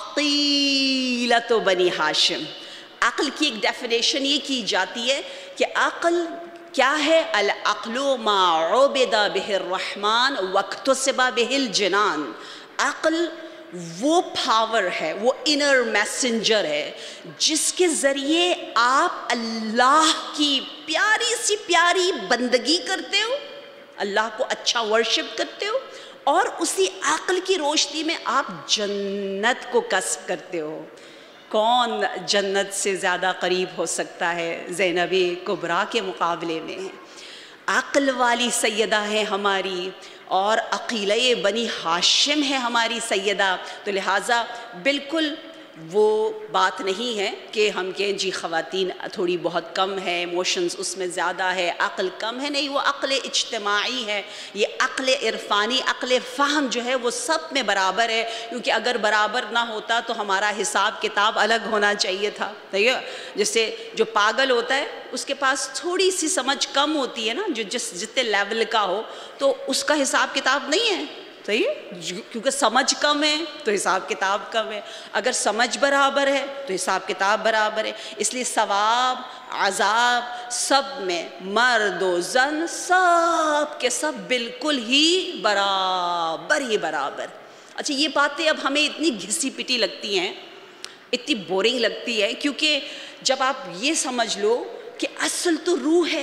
عقیلۃ بنی ہاشم. عقل کی ایک ڈیفینیشن یہ کی جاتی ہے کہ عقل کیا ہے؟ العقل ما عبد بہ الرحمن واکتسب بہ الجنان. عقل وہ پاور ہے, وہ انر میسنجر ہے جس کے ذریعے آپ اللہ کی پیاری سی پیاری بندگی کرتے ہو, اللہ کو اچھا ورشپ کرتے ہو, اور اسی عقل کی روشنی میں آپ جنت کو کسب کرتے ہو. کون جنت سے زیادہ قریب ہو سکتا ہے زینب کبریٰ کے مقابلے میں؟ عقل والی سیدہ ہے ہماری, اور عقیلۂ بنی ہاشم ہے ہماری سیدہ. تو لہٰذا بالکل وہ بات نہیں ہے کہ ہم کہیں جی خواتین تھوڑی بہت کم ہے, ایموشنز اس میں زیادہ ہے, عقل کم ہے. نہیں, وہ عقل اجتماعی ہے. یہ عقل عرفانی, عقل فہم جو ہے وہ سب میں برابر ہے, کیونکہ اگر برابر نہ ہوتا تو ہمارا حساب کتاب الگ ہونا چاہیے تھا. صحیح ہے. جیسے جو پاگل ہوتا ہے اس کے پاس تھوڑی سی سمجھ کم ہوتی ہے نا, جو جس جتنے لیول کا ہو, تو اس کا حساب کتاب نہیں ہے. صحیح ہے, کیونکہ سمجھ کم ہے تو حساب کتاب کم ہے. اگر سمجھ برابر ہے تو حساب کتاب برابر ہے. اس لیے ثواب عذاب سب میں مرد و زن سب کے سب بالکل ہی برابر ہی برابر. اچھا, یہ باتیں اب ہمیں اتنی گھسی پٹی لگتی ہیں, اتنی بورنگ لگتی ہے, کیونکہ جب آپ یہ سمجھ لو کہ اصل تو روح ہے,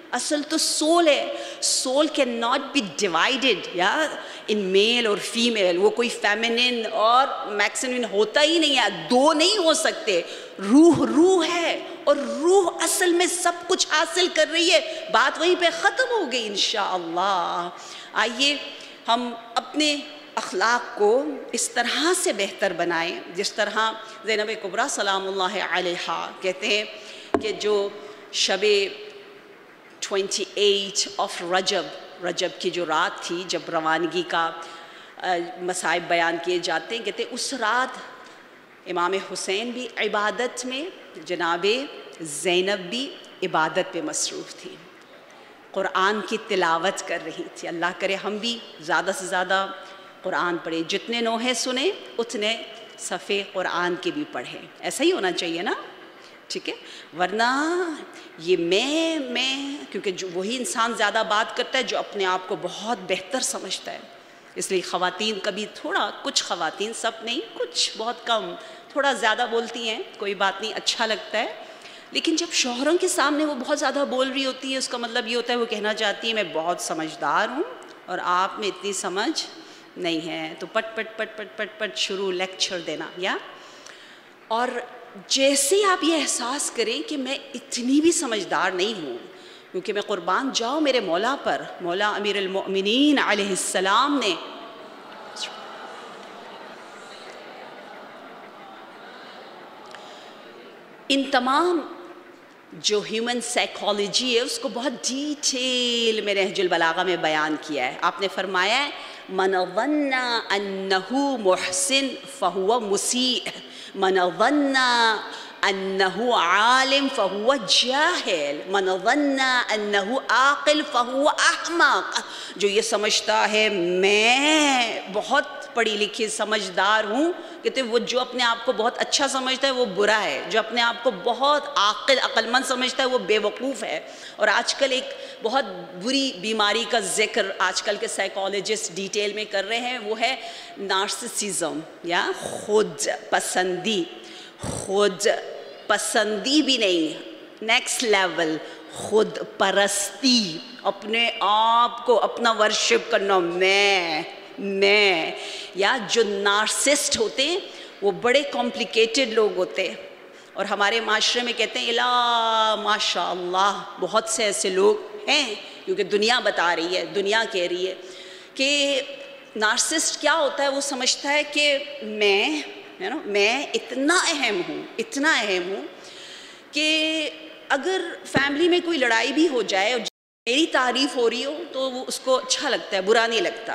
اصل تو سول ہے. Soul can not be divided یا ان میل اور فیمیل. وہ کوئی فیمنن اور میکسیمن ہوتا ہی نہیں ہے, دو نہیں ہو سکتے. روح روح ہے اور روح اصل میں سب کچھ حاصل کر رہی ہے. بات وہیں پہ ختم ہو گئی انشاءاللہ. آئیے ہم اپنے اخلاق کو اس طرح سے بہتر بنائیں جس طرح زینب کبریٰ سلام اللہ علیہا کہتے ہیں کہ جو شب twenty eight of Rajab Rajab کی جو رات تھی جب روانگی کا مصائب بیان کیے جاتے ہیں, کہتے ہیں اس رات امام حسین بھی عبادت میں, جناب زینب بھی عبادت پہ مصروف تھی, قرآن کی تلاوت کر رہی تھی. اللہ کرے ہم بھی زیادہ سے زیادہ قرآن پڑھیں, جتنے نوحے سنیں اتنے صفحے قرآن کے بھی پڑھیں. ایسا ہی ہونا چاہیے نا, ٹھیک ہے؟ ورنہ یہ میں میں کیونکہ جو وہی انسان زیادہ بات کرتا ہے جو اپنے آپ کو بہت بہتر سمجھتا ہے. اس لیے خواتین کبھی تھوڑا, کچھ خواتین, سب نہیں, کچھ بہت کم تھوڑا زیادہ بولتی ہیں, کوئی بات نہیں, اچھا لگتا ہے. لیکن جب شوہروں کے سامنے وہ بہت زیادہ بول رہی ہوتی ہے, اس کا مطلب یہ ہوتا ہے وہ کہنا چاہتی ہے میں بہت سمجھدار ہوں اور آپ میں اتنی سمجھ نہیں ہے. تو پٹ پٹ پٹ پٹ پٹ پٹ شروع لیکچر دینا. یا اور جیسے ہی آپ یہ احساس کریں کہ میں اتنی بھی سمجھدار نہیں ہوں, کیونکہ میں قربان جاؤں میرے مولا پر, مولا امیر المؤمنین علیہ السلام نے ان تمام جو ہیومن سائیکالوجی ہے اس کو بہت ڈیٹیل میں نہج البلاغہ میں بیان کیا ہے. آپ نے فرمایا ہے من ظن انہ محسن فہو مسیء, من ظن انہ عالم فہو جاہل, من ظن انہ عاقل فہو احمق. جو یہ سمجھتا ہے میں بہت پڑھی لکھی سمجھدار ہوں, کہتے وہ جو اپنے آپ کو بہت اچھا سمجھتا ہے وہ برا ہے, جو اپنے آپ کو بہت عاقل عقل مند سمجھتا ہے وہ بے وقوف ہے. اور آج کل ایک بہت بری بیماری کا ذکر آج کل کے سائیکالوجسٹ ڈیٹیل میں کر رہے ہیں, وہ ہے نارسسزم یا خود پسندی. خود پسندی بھی نہیں, نیکسٹ لیول خود پرستی, اپنے آپ کو اپنا ورشپ کرنا, میں میں یا جو نارسسٹ ہوتے ہیں وہ بڑے کمپلیکیٹڈ لوگ ہوتے ہیں. اور ہمارے معاشرے میں کہتے ہیں الا ماشاء اللہ بہت سے ایسے لوگ ہیں, کیونکہ دنیا بتا رہی ہے, دنیا کہہ رہی ہے کہ نارسسٹ کیا ہوتا ہے. وہ سمجھتا ہے کہ میں ہے نا میں اتنا اہم ہوں, اتنا اہم ہوں کہ اگر فیملی میں کوئی لڑائی بھی ہو جائے اور میری تعریف ہو رہی ہو تو وہ اس کو اچھا لگتا ہے, برا نہیں لگتا.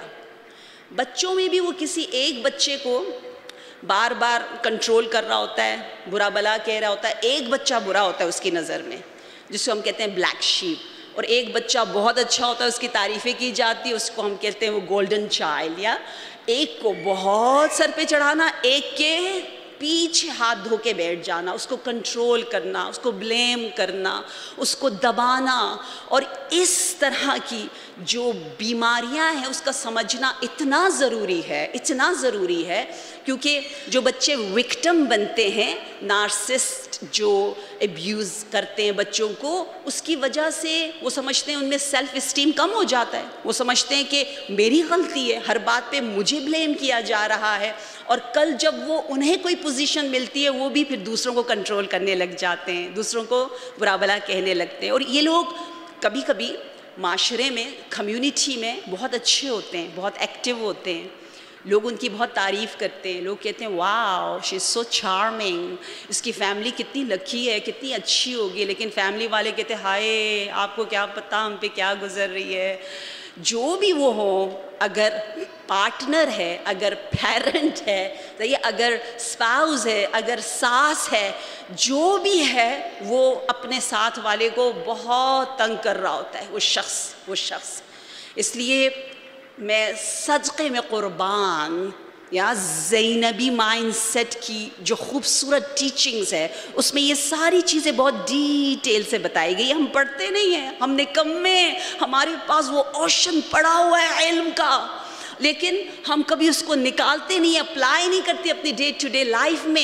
بچوں میں بھی وہ کسی ایک بچے کو بار بار کنٹرول کر رہا ہوتا ہے, برا بلا کہہ رہا ہوتا ہے. ایک بچہ برا ہوتا ہے اس کی نظر میں, جس کو ہم کہتے ہیں بلیک شیپ, اور ایک بچہ بہت اچھا ہوتا ہے, اس کی تعریفیں کی جاتی ہے, اس کو ہم کہتے ہیں وہ گولڈن چائلڈ. یا ایک کو بہت سر پہ چڑھانا, ایک کے پیچھے ہاتھ دھو کے بیٹھ جانا, اس کو کنٹرول کرنا, اس کو بلیم کرنا, اس کو دبانا. اور اس طرح کی جو بیماریاں ہیں اس کا سمجھنا اتنا ضروری ہے, اتنا ضروری ہے, کیونکہ جو بچے وکٹم بنتے ہیں, نارسسٹ جو ابیوز کرتے ہیں بچوں کو, اس کی وجہ سے وہ سمجھتے ہیں ان میں سیلف اسٹیم کم ہو جاتا ہے. وہ سمجھتے ہیں کہ میری غلطی ہے, ہر بات پہ مجھے بلیم کیا جا رہا ہے. اور کل جب وہ انہیں کوئی پوزیشن ملتی ہے وہ بھی پھر دوسروں کو کنٹرول کرنے لگ جاتے ہیں, دوسروں کو برا بھلا کہنے لگتے ہیں. اور یہ لوگ کبھی کبھی معاشرے میں, کمیونٹی میں بہت اچھے ہوتے ہیں, بہت ایکٹیو ہوتے ہیں, لوگ ان کی بہت تعریف کرتے ہیں, لوگ کہتے ہیں واو شی از سو چارمنگ, اس کی فیملی کتنی لکی ہے, کتنی اچھی ہوگی. لیکن فیملی والے کہتے ہیں ہائے آپ کو کیا پتہ ہم پہ کیا گزر رہی ہے. جو بھی وہ ہو, اگر پارٹنر ہے, اگر پیرنٹ ہے, اگر اسپاؤز ہے, اگر ساس ہے, جو بھی ہے وہ اپنے ساتھ والے کو بہت تنگ کر رہا ہوتا ہے, وہ شخص وہ شخص اس لیے میں صدقے میں قربان یا زینبی مائنڈ سیٹ کی جو خوبصورت ٹیچنگز ہے اس میں یہ ساری چیزیں بہت ڈیٹیل سے بتائی گئی. ہم پڑھتے نہیں ہیں, ہم نکمے, ہمارے پاس وہ اوشن پڑا ہوا ہے علم کا, لیکن ہم کبھی اس کو نکالتے نہیں, اپلائی نہیں کرتے اپنی ڈے ٹو ڈے لائف میں,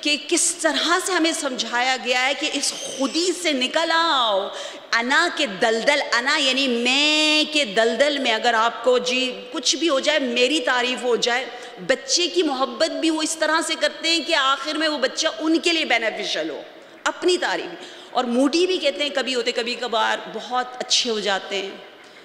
کہ کس طرح سے ہمیں سمجھایا گیا ہے کہ اس خودی سے نکل آؤ، انا کے دلدل، انا یعنی میں کے دلدل میں اگر آپ کو جی کچھ بھی ہو جائے میری تعریف ہو جائے. بچے کی محبت بھی وہ اس طرح سے کرتے ہیں کہ آخر میں وہ بچہ ان کے لیے بینیفیشل ہو، اپنی تعریف. اور موڈی بھی کہتے ہیں کبھی ہوتے کبھی کبھار بہت اچھے ہو جاتے ہیں،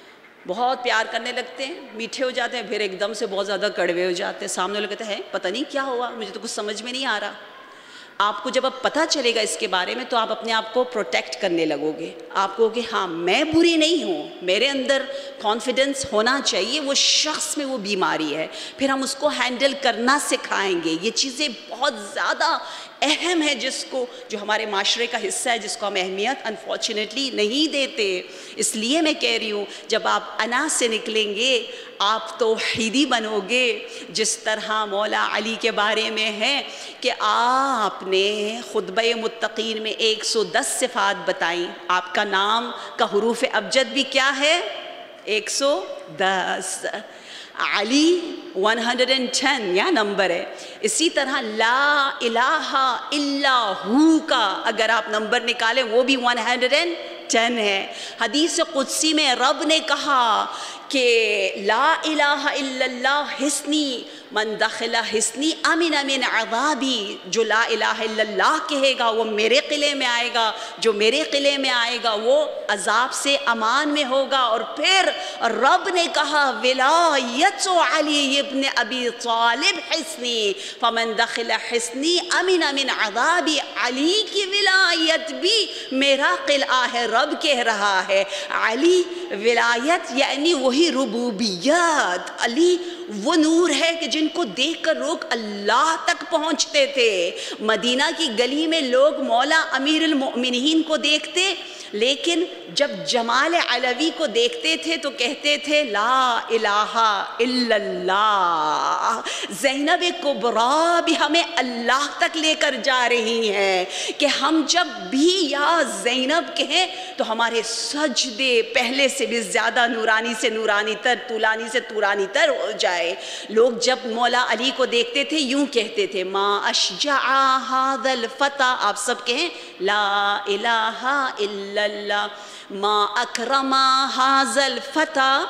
بہت پیار کرنے لگتے ہیں، میٹھے ہو جاتے ہیں، پھر ایک دم سے بہت زیادہ کڑوے ہو جاتے ہیں. سامنے لوگ کہتے ہیں پتہ نہیں کیا ہوا، مجھے تو کچھ سمجھ میں نہیں آ رہا. آپ کو جب اب پتہ چلے گا اس کے بارے میں تو آپ اپنے آپ کو پروٹیکٹ کرنے لگو گے. آپ کو کہ ہاں میں بری نہیں ہوں، میرے اندر کانفیڈنس ہونا چاہیے، وہ شخص میں وہ بیماری ہے، پھر ہم اس کو ہینڈل کرنا سکھائیں گے. یہ چیزیں بہت زیادہ اہم ہے جس کو جو ہمارے معاشرے کا حصہ ہے، جس کو ہم اہمیت انفارچونیٹلی نہیں دیتے. اس لیے میں کہہ رہی ہوں جب آپ انا سے نکلیں گے آپ توحیدی بنو گے، جس طرح مولا علی کے بارے میں ہے کہ آپ نے خطبہ متقین میں ایک سو دس صفات بتائیں. آپ کا نام کا حروف ابجد بھی کیا ہے؟ ایک سو دس. Ali one hundred and ten یا نمبر ہے. اسی طرح لا الہ الا ہو کا اگر آپ نمبر نکالیں وہ بھی ون ہنڈریڈ اینڈ ٹین ہے. حدیث قدسی میں رب نے کہا کہ لا الہ الا اللہ حسنی من دخل حسنی امن من عذابی. جو لا الہ الا اللہ کہے گا وہ میرے قلعے میں آئے گا، جو میرے قلعے میں آئے گا وہ عذاب سے امان میں ہوگا. اور پھر رب نے کہا ولایت علی ابن ابی طالب حسنی فمن دخل حسنی امن من عذابی. علی کی ولایت بھی میرا قلعہ ہے. رب کہہ رہا ہے علی ولایت یعنی وہی ربوبیت. علی وہ نور ہے کہ جن کو دیکھ کر لوگ اللہ تک پہنچتے تھے. مدینہ کی گلی میں لوگ مولا امیر المؤمنین کو دیکھتے، لیکن جب جمال علوی کو دیکھتے تھے تو کہتے تھے لا الہ الا اللہ. زینب کبریٰ بھی ہمیں اللہ تک لے کر جا رہی ہیں کہ ہم جب بھی یا زینب کہیں تو ہمارے سجدے پہلے سے بھی زیادہ نورانی سے نورانی تر، طولانی سے طولانی تر ہو جائے. لوگ جب مولا علی کو دیکھتے تھے یوں کہتے تھے ما اشجع ھذا الفتى. آپ سب کہیں لا الہ الا اللہ. ما اکرم ھذا الفتى،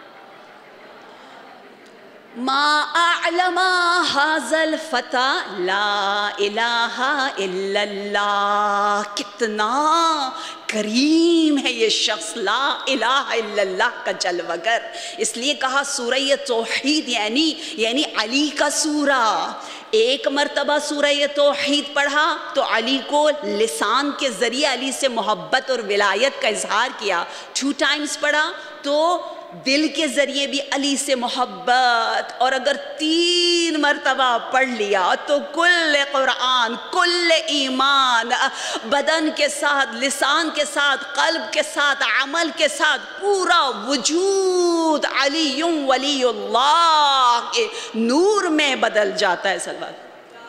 ما اعلم ھذا الفتى لا الہ الا اللہ. کتنا کریم ہے یہ شخص، لا الہ الا اللہ کا جلوگر. اس لیے کہا سورہ توحید یعنی یعنی علی کا سورہ. ایک مرتبہ سورہ توحید پڑھا تو علی کو لسان کے ذریعے علی سے محبت اور ولایت کا اظہار کیا. ٹو ٹائمز پڑھا تو دل کے ذریعے بھی علی سے محبت. اور اگر تین مرتبہ پڑھ لیا تو کل قرآن، کل ایمان، بدن کے ساتھ، لسان کے ساتھ، قلب کے ساتھ، عمل کے ساتھ، پورا وجود علی ولی اللہ کے نور میں بدل جاتا ہے. سلوات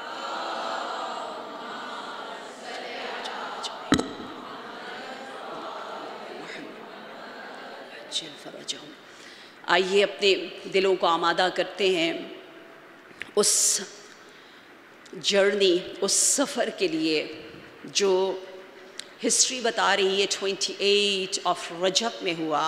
آئیے اپنے دلوں کو آمادہ کرتے ہیں اس جرنی، اس سفر کے لیے جو ہسٹری بتا رہی ہے ٹوینٹی ایٹ آف رجب میں ہوا.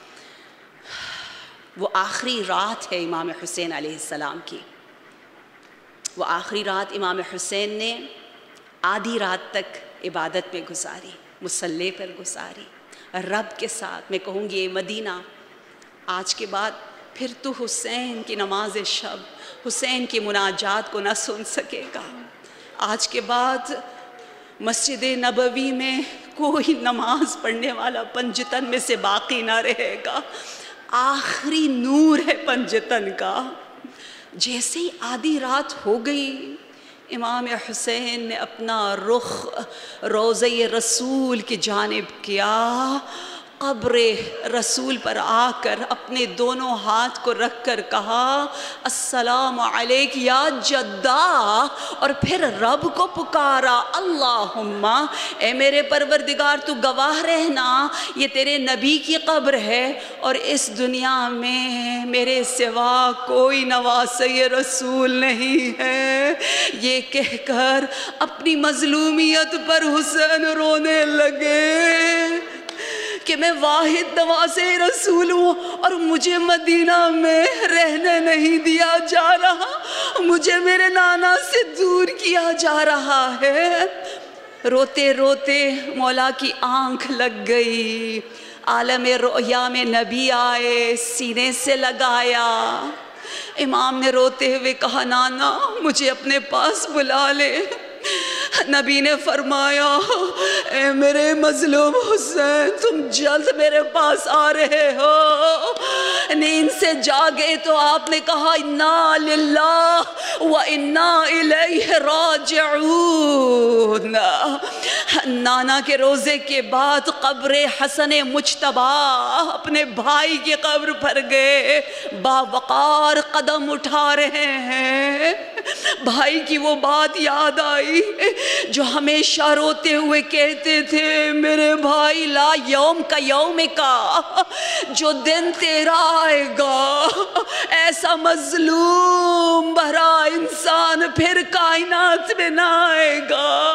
وہ آخری رات ہے امام حسین علیہ السلام کی. وہ آخری رات امام حسین نے آدھی رات تک عبادت میں گزاری، مصلی پر گزاری رب کے ساتھ. میں کہوں گی اے مدینہ آج کے بعد پھر تو حسین کی نماز شب، حسین کی مناجات کو نہ سن سکے گا. آج کے بعد مسجد نبوی میں کوئی نماز پڑھنے والا پنجتن میں سے باقی نہ رہے گا. آخری نور ہے پنجتن کا. جیسے ہی آدھی رات ہو گئی امام حسین نے اپنا رخ روضہ رسول کی جانب کیا قبر رسول پر آ کر اپنے دونوں ہاتھ کو رکھ کر کہا السلام علیک یا جدہ، اور پھر رب کو پکارا اللہم اے میرے پروردگار تو گواہ رہنا یہ تیرے نبی کی قبر ہے اور اس دنیا میں میرے سوا کوئی نواسے رسول نہیں ہے۔ یہ کہہ کر اپنی مظلومیت پر حسین رونے لگے کہ میں واحد نواسے رسول ہوں اور مجھے مدینہ میں رہنے نہیں دیا جا رہا، مجھے میرے نانا سے دور کیا جا رہا ہے۔ روتے روتے مولا کی آنکھ لگ گئی، عالم رؤیا میں نبی آئے، سینے سے لگایا۔ امام نے روتے ہوئے کہا نانا مجھے اپنے پاس بلا لے۔ نبی نے فرمایا اے میرے مظلوم حسین تم جلد میرے پاس آ رہے ہو۔ نیند سے جاگے تو آپ نے کہا انا للہ و انا الیہ راجعون۔ نانا کے روزے کے بعد قبر حسن مجتبی اپنے بھائی کی قبر پر گئے، باوقار قدم اٹھا رہے ہیں۔ بھائی کی وہ بات یاد آئی جو ہمیشہ روتے ہوئے کہتے تھے میرے بھائی لا یوم کا یوم کا، جو دن تیرا آئے گا ایسا مظلوم بھرا انسان پھر کائنات میں نہ آئے گا۔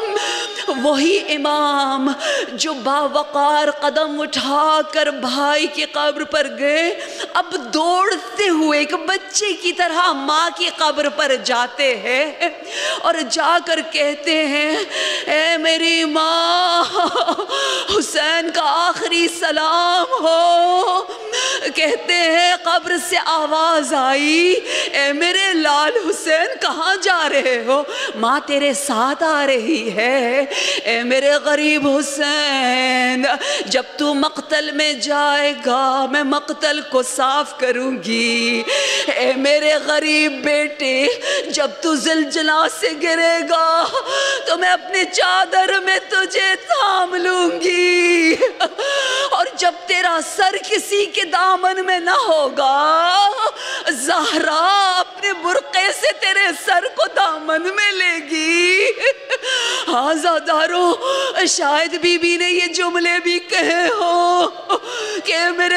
وہی امام جو باوقار قدم اٹھا کر بھائی کی قبر پر گئے، اب دوڑتے ہوئے ایک بچے کی طرح ماں کی قبر پر جاتے ہیں اور جا کر کہتے ہیں اے میری ماں حسین کا آخری سلام ہو۔ کہتے ہیں قبر سے آواز آئی اے میرے لال حسین کہاں جا رہے ہو؟ ماں تیرے ساتھ آ رہی ہے۔ اے میرے غریب حسین جب تو مقتل میں جائے گا میں مقتل کو صاف کروں گی۔ اے میرے غریب بیٹے جب تو زلزلہ سے گرے گا تو میں اپنے چادر میں تجھے تھام لوں گی، اور جب تیرا سر کسی کے دامن میں نہ ہوگا زہرا اپنے برقعے سے تیرے سر کو دامن میں لے گی۔ ہاں زادارو شاید بی بی نے یہ جملے بھی کہے ہو کہ میرے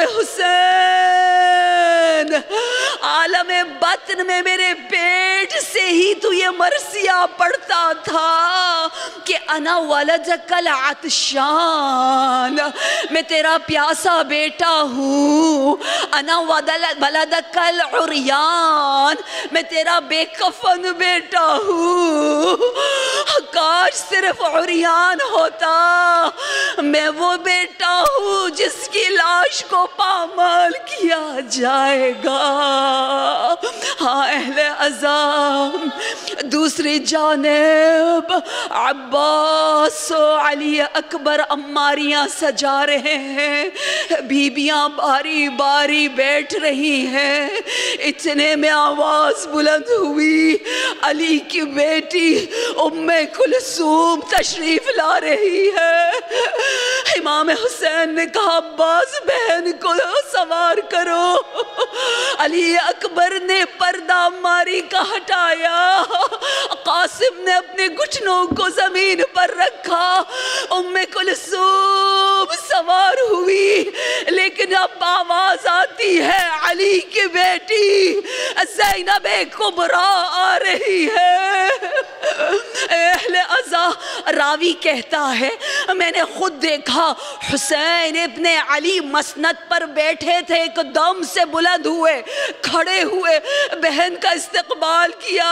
حسین عالم باطن میں میرے پیٹ سے ہی تو یہ مرثیہ پڑھتا تھا کہ انا ولدک العطشان، میں تیرا پیاسا بیٹا ہوں، انا ولدک العریان، میں تیرا بے کفن بیٹا ہوں۔ کاش صرف عریان ہوتا، میں وہ بیٹا ہوں جس کی لاش کو پامال کیا جائے گا۔ ہاں اہل عزام دوسری جانب عباس و علی اکبر عماریاں سجا رہے ہیں، بیبیاں باری باری بیٹھ رہی ہیں۔ اتنے میں آواز بلند ہوئی علی کی بیٹی ام کلثوم تشریف لا رہی ہے۔ امام حسین نے کہا عباس بہن کو سوار کرو۔ علی اکبر نے پردہ ماری کا ہٹایا، قاسم نے اپنے گھٹنوں کو زمین پر رکھا، ام کلثوم سوار ہوئی، لیکن اب آواز آتی ہے علی کی بیٹی زینب کبریٰ آ رہی ہے۔ اہل عزا راوی کہتا ہے میں نے خود دیکھا حسین ابن علی مسند پر بیٹھے تھے، ایک دم سے بلند ہوئے، کھڑے ہوئے، بہن کا استقبال کیا۔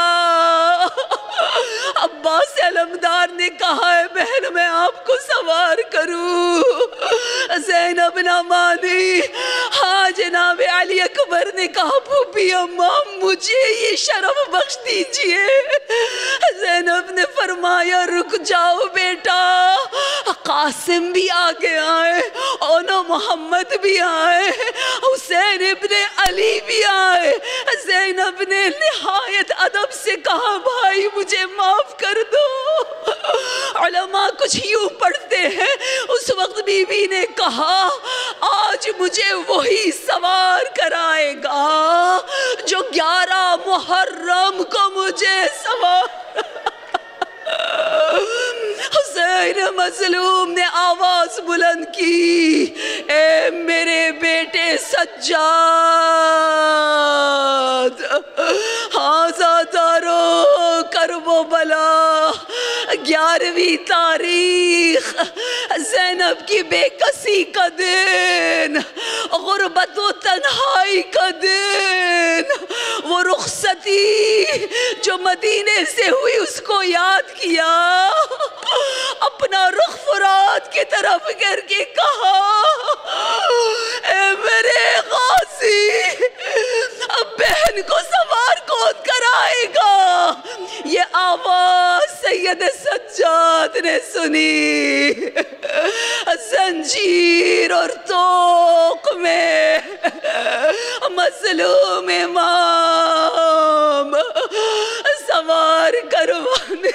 عباس علمدار نے کہا ہے بہن میں آپ کو سوار کروں، زینب نہ مانی۔ ہاں جناب علی اکبر نے کہا پھوپھی اماں مجھے یہ شرف بخش دیجئے۔ زینب نے فرمایا رک جاؤ بیٹا۔ قاسم بھی آگے آئے، اونا محمد بھی آئے، حسین ابن علی بھی آئے۔ زینب نے نہایت ادب سے کہا بھائی مجھے معاف کر دو۔ علماء کچھ یوں پڑھتے ہیں اس وقت بی بی نے کہا آج مجھے وہی سوار کرائے گا جو گیارہ محرم کو مجھے سوار۔ حسین مظلوم نے آواز بلند کی، اے میرے بیٹے سجاد، ہاذا دارو کرب و بلا، گیارہویں تاریخ زینب کی بے کسی کا دن، غربت و تنہائی کا دن، وہ رخصتی جو مدینے سے ہوئی اس کو یاد کیا، اپنا رخ فرات کی طرف کر کے کہا اے میرے غازی، اب بہن کو سوار کون کرائے گا؟ یہ آواز سید سجاد نے سنی، زنجیر اور توق میں مظلوم امام سوار کروانے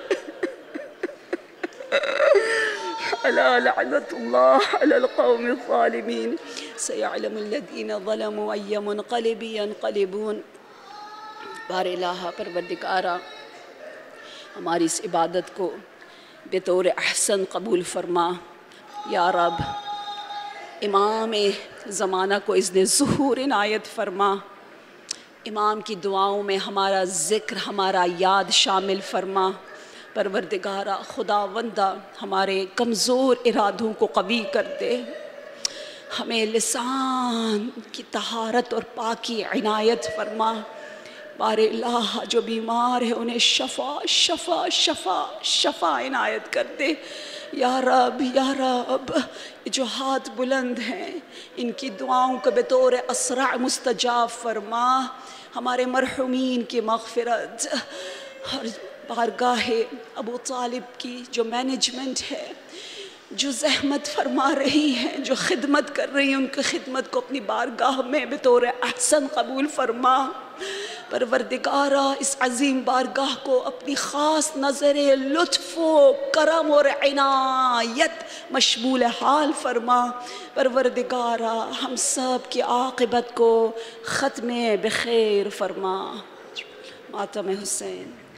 الا لعنت اللہ علی القوم الظالمین سیعلم الذین ظلموا ای منقلب ینقلبون۔ بار الہ پروردگارا ہماری اس عبادت کو بطور احسن قبول فرما یا رب، امام زمانہ کو اذن ظہور عنایت فرما، امام کی دعاؤں میں ہمارا ذکر ہمارا یاد شامل فرما۔ پروردگارہ خداوندہ ہمارے کمزور ارادوں کو قوی کر دے، ہمیں لسان کی طہارت اور پاکی عنایت فرما۔ بار الہ جو بیمار ہے انہیں شفا شفا شفا شفا عنایت کر دے یا رب یا رب۔ جو ہاتھ بلند ہیں ان کی دعاؤں کو بطور اسرع مستجاب فرما، ہمارے مرحومین کی مغفرت، اور بارگاہ ابو طالب کی جو مینجمنٹ ہے، جو زحمت فرما رہی ہیں، جو خدمت کر رہی ہیں، ان کی خدمت کو اپنی بارگاہ میں بطور احسن قبول فرما۔ پروردگارہ اس عظیم بارگاہ کو اپنی خاص نظر لطف و کرم اور عنایت مشمول حال فرما۔ پروردگارہ ہم سب کی عاقبت کو ختم بخیر فرما۔ ماتم حسین۔